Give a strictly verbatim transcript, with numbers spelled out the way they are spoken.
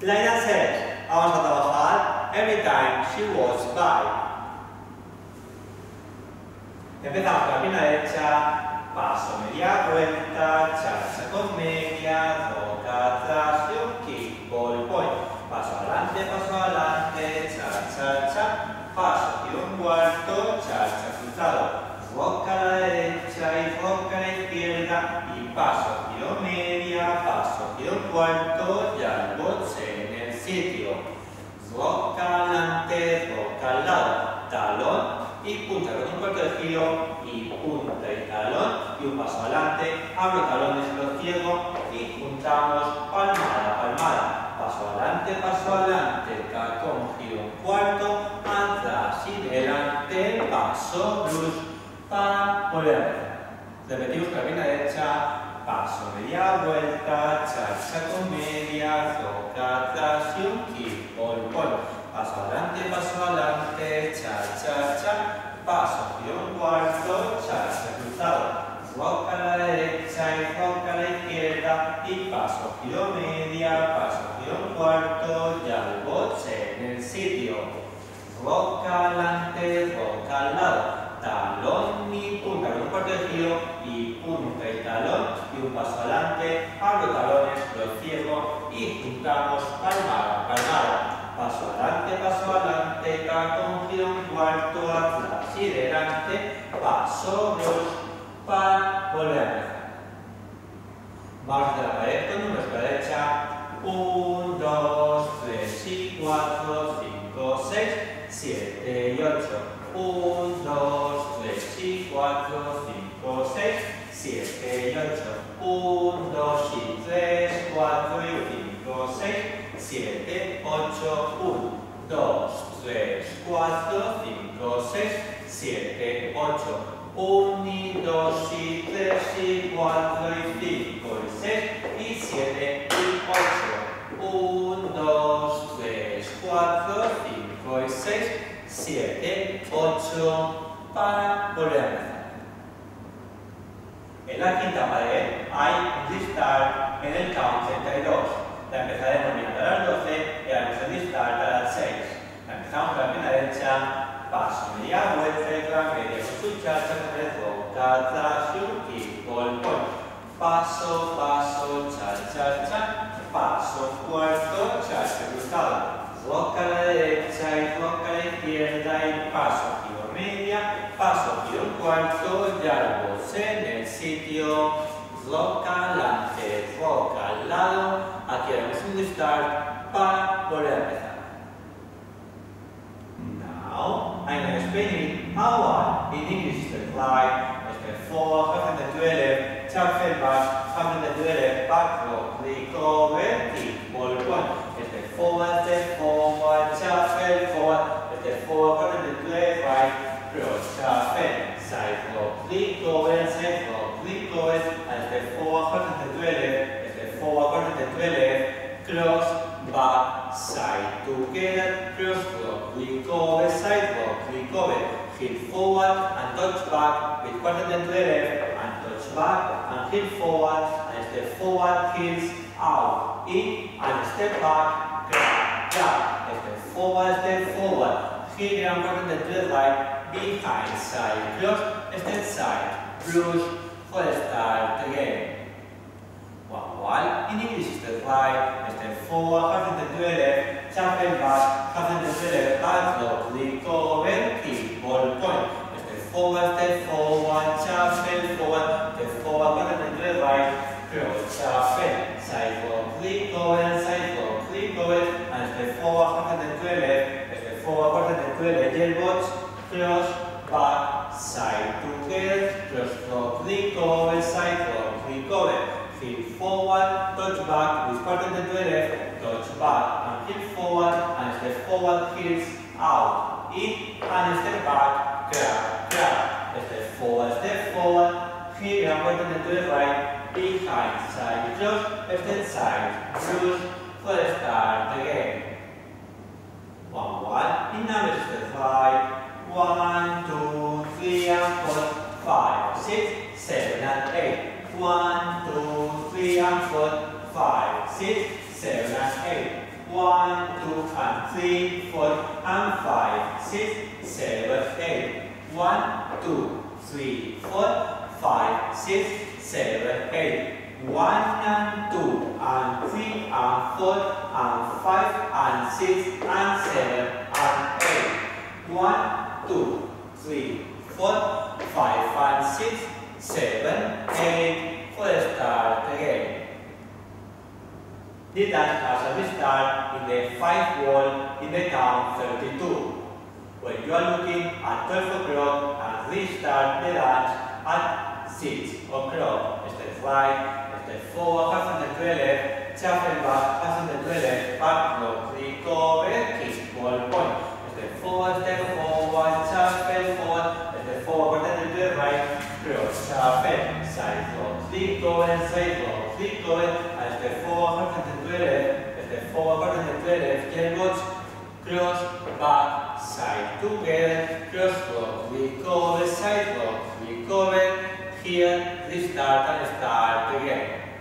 Laila said, vamos a trabajar every time she walks by. Empezamos con la pierna derecha, paso, media vuelta, cha-cha con media, roca atrás y un kick, ball point. Paso adelante, paso adelante, cha-cha-cha, paso y un cuarto, cha-cha cruzado. Roca a la derecha y roca a la izquierda y paso, giro media, paso, giro cuarto y al boxe en el sitio. Roca adelante, roca al lado, talón y punta con un cuarto de giro y punta y talón y un paso adelante, abro talones, lo cierro y juntamos palmada, palmada. Paso adelante, paso adelante, tacón, giro un cuarto, atrás y delante, paso, blues, para volver a empezar. Repetimos con la pierna derecha, paso, media vuelta, cha-cha con media, roca atrás y un kick, ball, ball. Paso adelante, paso adelante, cha-cha-cha, paso, giro un cuarto, cha-cha cruzado. Roca a la derecha y roca a la izquierda y paso, giro media, paso, giro un cuarto y al boxe en el sitio. Roca adelante, roca al lado. Talón y punta con un cuarto de giro y punta y talón y un paso adelante, abro talones, lo cierro y juntamos palmada, palmada. Paso adelante, paso adelante, tacón, giro un cuarto, atrás y delante, paso, dos, para volver a empezar. Vamos de la pared con números a la derecha, uno, dos, tres y cuatro, cinco, seis, siete y ocho. uno, dos, tres y cuatro, cinco, seis, siete y ocho. uno, dos y tres, cuatro y cinco, seis, siete, ocho. uno, dos, tres, cuatro, cinco, seis, siete, ocho. uno y dos y tres y cuatro y cinco y seis y siete y ocho. uno, dos, tres, cuatro, cinco y seis, siete, ocho, para volver a empezar. En la quinta pared hay un restart en el count treinta y dos. La empezaremos mirando a las doce y haremos el restart a las seis. La empezamos con la pierna derecha, paso, media vuelta y otra media con su chacha, con el roca atrás y un kick, ball, point. Paso, paso, cha-cha-cha, paso, cuarto, chacha cruzado. Roca a la derecha y roca a la izquierda y paso, giro media, paso, giro un cuarto y al boxe en el sitio. Roca adelante, roca al lado. Aquí haremos un restart para volver a empezar. Now, I'm going to explain it how one in English step right, step four, half and the left, tap fell back, half and the left, back row, recover, kick, ball, one. Step forward, step forward, tap fell forward, step forward, and the left, right, cross, tap fell, side row, recover, side row, recover, and step forward, and the left, step forward, and the left, cross, back, side, together, cross, rock, recover, side rock, recover, heel forward and touch back with quarter turn to the left and touch back and heel forward and step forward, heels out, in and step back, grab, grab, step forward, step forward, heel and quarter turn to the right, behind, side, cross, step side, push, full start again. One, one, in English step right, step forward, half turn to the left, shuffle back, half turn to the left, back lock, recover, kick, ball, point. Step forward, step forward, shuffle forward, step forward, half turn to the right, cross, shuffle, side lock, recover, side lock, recover, and step forward, half turn to the left, step forward, half turn to the left, elbows, cross, back, side, together, cross, lock, recover, side lock, recover. Heel forward, touch back with quarter turn to the left, touch back and heel forward and step forward, heels out, in and step back, grab, grab, step forward, step forward, heel and quarter turn to the right, behind, side, cross, step side, cruise, full start again. One, one, in numbers step right, one, two, three and four, five, six, seven and eight. One, two, three and four, five, six, seven and eight. one, two, and three, four, and five, six, seven, eight. one, two, three, four, five, six, seven, eight. one and two, and three, and four, and five, and six, and seven, and eight. one, two, three, four, five, and six, seven, eight. For the start again. The dance has a start in the fifth wall in the count thirty-two. When you are looking at twelve o'clock and restart the dance at six o'clock. Step right, step forward, half and to the left, shuffle back, half and to the left, back lock, recover, kick, ball point. Step forward, step forward, shuffle forward, step forward, and to the right, cross, shuffle, side lock, recover, side lock, recover, and step forward, half and to the left, step forward, and to the left, ten watch, cross, back, side together, cross lock, recover, side lock, recover, here, restart and start again.